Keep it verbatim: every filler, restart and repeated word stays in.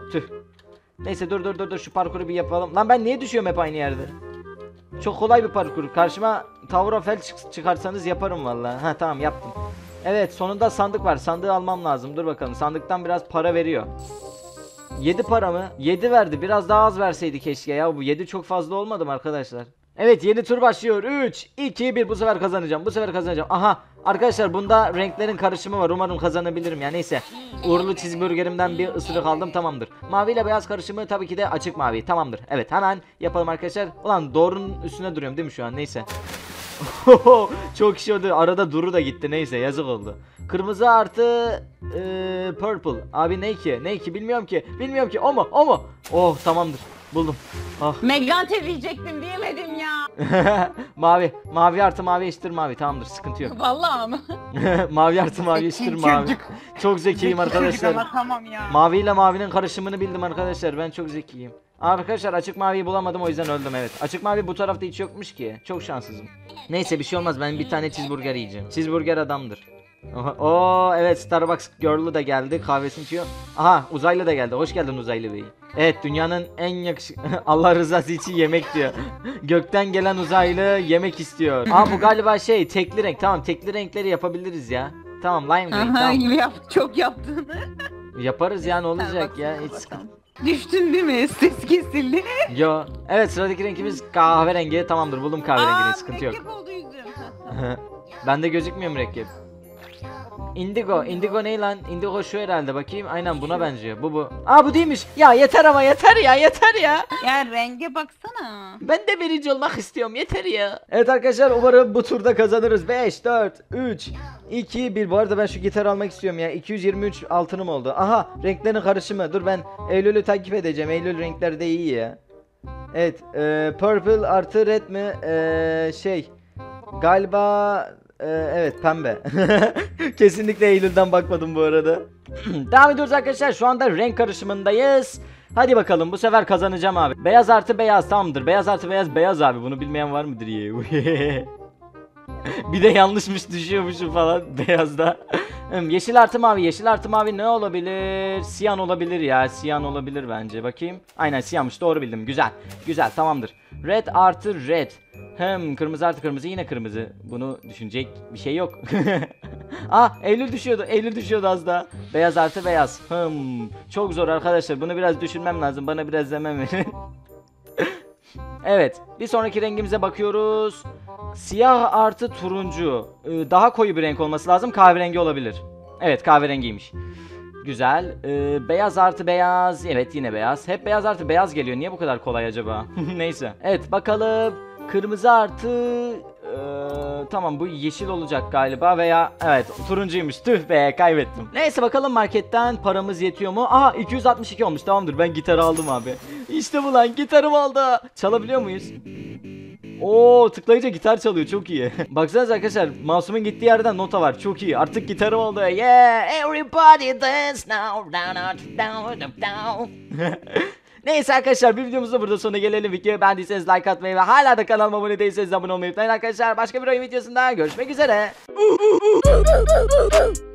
Tüh. Neyse dur dur dur dur şu parkuru bir yapalım. Lan ben niye düşüyorum hep aynı yerde? Çok kolay bir parkur. Karşıma Tower of Hell çık- çıkarsanız yaparım vallahi. Ha tamam yaptım. Evet sonunda sandık var. Sandığı almam lazım. Dur bakalım. Sandıktan biraz para veriyor. yedi para mı? yedi verdi. Biraz daha az verseydi keşke ya. Bu yedi çok fazla olmadı mı arkadaşlar? Evet yeni tur başlıyor. üç, iki, bir. Bu sefer kazanacağım. Bu sefer kazanacağım. Aha. Arkadaşlar bunda renklerin karışımı var. Umarım kazanabilirim ya. Neyse. Uğurlu cheeseburgerimden bir ısırık aldım. Tamamdır. Mavi ile beyaz karışımı tabii ki de açık mavi. Tamamdır. Evet hemen yapalım arkadaşlar. Ulan doğrunun üstüne duruyorum değil mi şu an? Neyse. Çok şey oldu. Arada Duru da gitti. Neyse yazık oldu. Kırmızı artı eee, purple. Abi ne ki? Ne ki? Bilmiyorum ki. Bilmiyorum ki. O mu? O mu? Oh tamamdır. Buldum. Ah. Megante diyecektim diyemedim ya. Mavi. Mavi artı mavi eşittir mavi. Tamamdır. Sıkıntı yok. Vallahi ama. Mavi artı mavi eşittir mavi. Çocuk. Çok zekiyim Çocuk arkadaşlar. ama tamam ya. Mavi ile mavinin karışımını bildim arkadaşlar. Ben çok zekiyim. Arkadaşlar açık maviyi bulamadım o yüzden öldüm evet. Açık mavi bu tarafta hiç yokmuş ki. Çok şanssızım. Neyse bir şey olmaz ben bir tane cheeseburger yiyeceğim. Cheeseburger adamdır. Oha, oo evet Starbucks girl'ü de geldi kahvesini içiyor. Aha uzaylı da geldi. Hoş geldin uzaylı bey. Evet dünyanın en yakışık Allah rızası için yemek diyor. Gökten gelen uzaylı yemek istiyor. Aa bu galiba şey tekli renk. Tamam tekli renkleri yapabiliriz ya. Tamam lime green Aha tamam. gibi yap, çok yaptın. Yaparız ya ne olacak Starbucks'a ya hiç bakalım. sıkıntı. Düştün değil mi? Ses kesildi. Yo. Evet sıradaki renkimiz kahverengi. Tamamdır buldum kahverengini Aa, sıkıntı yok. mürekkep oldu yüzüm. Bende gözükmüyor mürekkep. Indigo. Indigo ne lan? Indigo şu herhalde bakayım. Aynen buna benziyor. Bu bu. Aa bu değilmiş. Ya yeter ama yeter ya yeter ya. Ya renge baksana. Ben de birinci olmak istiyorum yeter ya. Evet arkadaşlar umarım bu turda kazanırız. beş, dört, üç, iki, bir. Bu arada ben şu gitar almak istiyorum ya. iki yüz yirmi üç altınım oldu. Aha renklerin karışımı. Dur ben Eylül'ü takip edeceğim. Eylül renkleri de iyi ya. Evet. E, purple artı red mi? E, şey. Galiba e, evet pembe. Kesinlikle Eylül'den bakmadım bu arada. Devam ediyoruz arkadaşlar. Şu anda renk karışımındayız. Hadi bakalım bu sefer kazanacağım abi. Beyaz artı beyaz tamamdır. Beyaz artı beyaz beyaz abi. Bunu bilmeyen var mıdır ya? Bir de yanlışmış düşüyormuşum falan beyazda. Hmm, yeşil artı mavi, yeşil artı mavi ne olabilir? Siyan olabilir ya, siyan olabilir bence. Bakayım. Aynen siyanmış, doğru bildim. Güzel, güzel, tamamdır. Red artı red. Hem kırmızı artı kırmızı, yine kırmızı. Bunu düşünecek bir şey yok. Ah, Eylül düşüyordu, Eylül düşüyordu az daha. Beyaz artı beyaz. Hmm, çok zor arkadaşlar. Bunu biraz düşünmem lazım. Bana biraz zaman verin. Evet, bir sonraki rengimize bakıyoruz. Siyah artı turuncu. Ee, daha koyu bir renk olması lazım. Kahverengi olabilir. Evet, kahverengiymiş. Güzel. Ee, beyaz artı beyaz. Evet, yine beyaz. Hep beyaz artı beyaz geliyor. Niye bu kadar kolay acaba? Neyse. Evet, bakalım. Kırmızı artı... Ee, tamam, bu yeşil olacak galiba veya... Evet, turuncuymuş. Tüh be, kaybettim. Neyse, bakalım marketten paramız yetiyor mu? Aha, iki yüz altmış iki olmuş. Tamamdır, ben gitarı aldım abi. İşte bu lan, gitarım aldı. Çalabiliyor muyuz? Oo, tıklayınca gitar çalıyor, çok iyi. Baksanıza arkadaşlar, mouse'umun gittiği yerden nota var, çok iyi. Artık gitarım oldu. Yeah, everybody dance now. Down, down, down, down. Neyse arkadaşlar, bir videomuzda burada sonuna gelelim. Videoyu beğendiyseniz like atmayı ve hala da kanalıma abone değilseniz abone olmayı unutmayın arkadaşlar. Başka bir oyun videosunda görüşmek üzere.